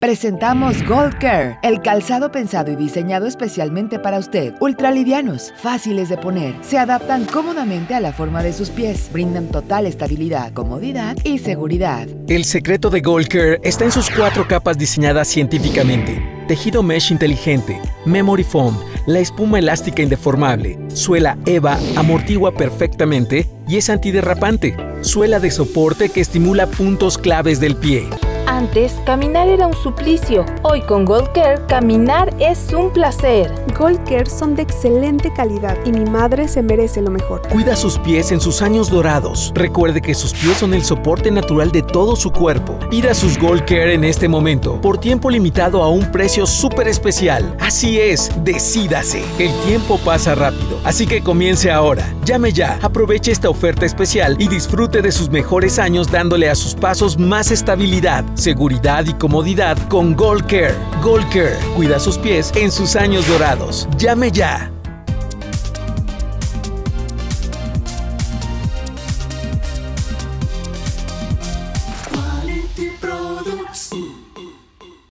Presentamos Gold Care, el calzado pensado y diseñado especialmente para usted. Ultralivianos, fáciles de poner, se adaptan cómodamente a la forma de sus pies, brindan total estabilidad, comodidad y seguridad. El secreto de Gold Care está en sus 4 capas diseñadas científicamente. Tejido mesh inteligente, memory foam, la espuma elástica indeformable, suela EVA amortigua perfectamente y es antiderrapante, suela de soporte que estimula puntos claves del pie. Antes, caminar era un suplicio. Hoy con Gold Care, caminar es un placer. Gold Care son de excelente calidad y mi madre se merece lo mejor. Cuida sus pies en sus años dorados. Recuerde que sus pies son el soporte natural de todo su cuerpo. Pida sus Gold Care en este momento, por tiempo limitado a un precio súper especial. Así es, decídase. El tiempo pasa rápido, así que comience ahora. Llame ya, aproveche esta oferta especial y disfrute de sus mejores años dándole a sus pasos más estabilidad, seguridad y comodidad con Gold Care. Gold Care cuida sus pies en sus años dorados. Llame ya.